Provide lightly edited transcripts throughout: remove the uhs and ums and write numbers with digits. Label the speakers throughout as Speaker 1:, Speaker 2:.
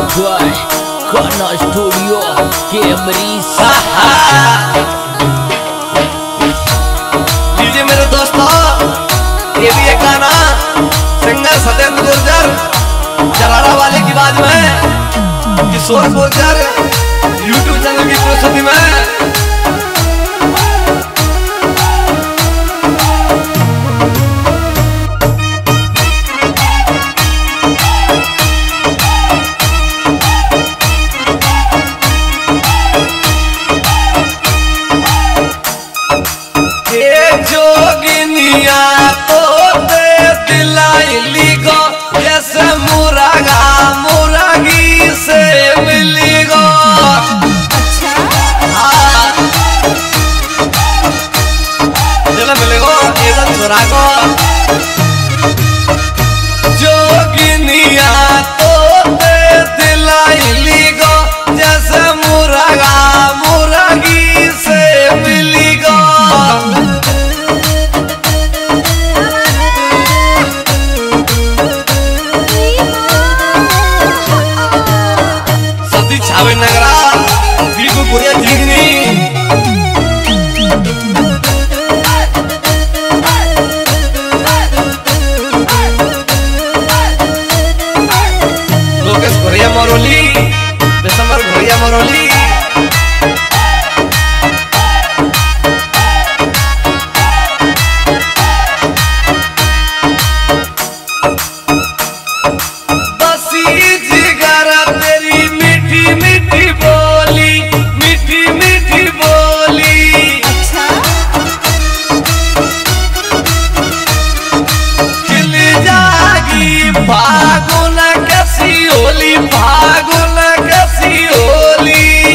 Speaker 1: By खाना studio कैमरीज।
Speaker 2: लीजिए मेरे दोस्तों, ये भी एक गाना सिंगर सत्येंद्र गुर्जर जलारा वाले की बात में किशोर गुर्जर यूट्यूब चैनल की प्रस्तुति में। जोगिनिया तो दे दिलाइली गो जैसे मुरागा मुरागी से मिली गो। अच्छा हाँ चलो मिले गो ये छोरा गो। जोगिनिया तो दे दिलाइली गो जैसे मुरागा मुरागी से मिली गो। छावे नगरा बिल्कुल बुढ़िया जिगनी लोकेश घोरिया मरोली दिसंबर घोरिया मरोली। फागुन कैसी होली फागुन कैसी होली।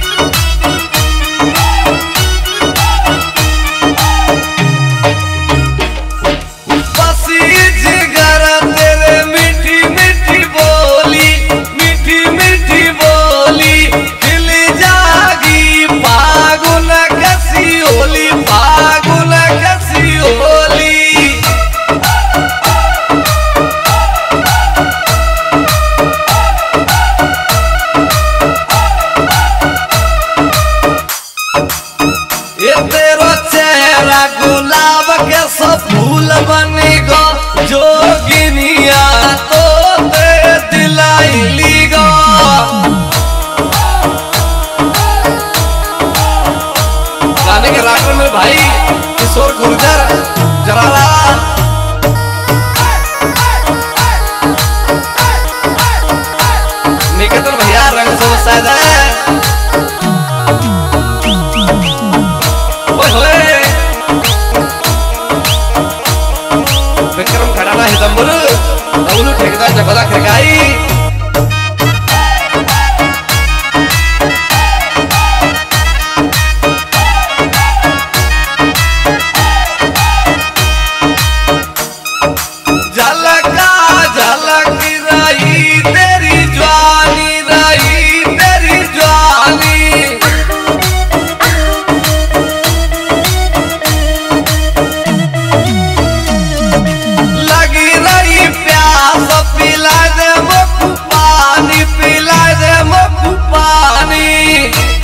Speaker 2: बसी जिगर तेरे मीठी मीठी बोली मीठी मीठी बोली खिल जागी फागुन कैसी होली फागुन कैसी होली। ये तेरा चेहरा गुलाब के सब फूल बनी गो। जोगिनिया तो दे दिलाइली गो। गाने के राइटर में भाई किशोर गुर्जर जलारा। निकेतन भैया रंग समझ है। विक्रम खड़ाना हिदंबुल तौलू ठेकेदार जगदा खिरगाई। झलका झलक रही तेरी जवानी रही तेरी जवानी। पिला दे मुख पानी पिला दे मुख पानी।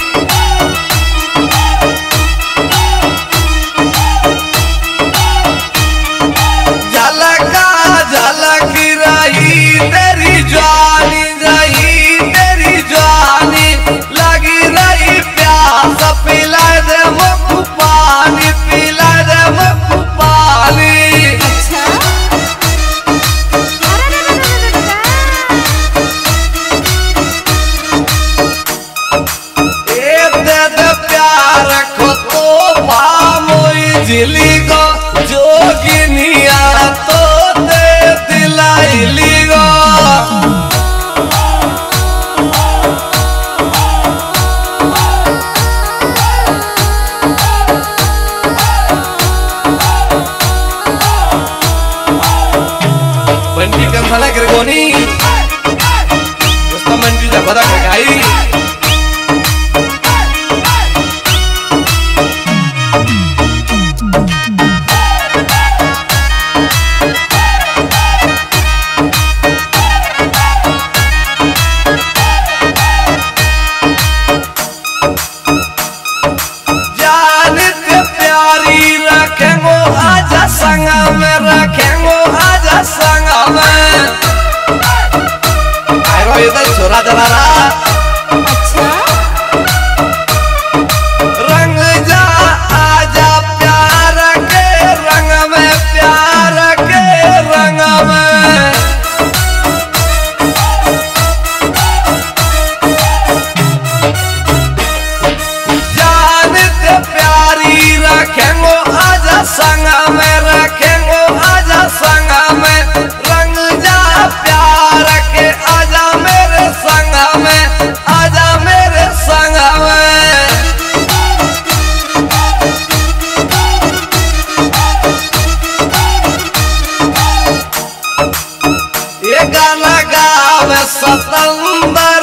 Speaker 2: झलका झलक रही तेरी जवानी रही तेरी जवानी लगी रही प्यास पिला दे मुख पानी पिला दे मुख पानी। झिली गो जोगिनिया तो दे दिलाइली गो। बंटी कंसाला गिरगोनी दोस्ता मंटी जगदा खिरगाई। देखा जलारा
Speaker 3: अच्छा
Speaker 2: रंग जा आजा प्यार के रंग में प्यार के रंग में जान ते प्यारी रखेंगो आजा संग में रखेंगो आजा संग में रंग जा प्यार के आजा मेरे संग में आजा मेरे संग में ये गाना गावे सतंदर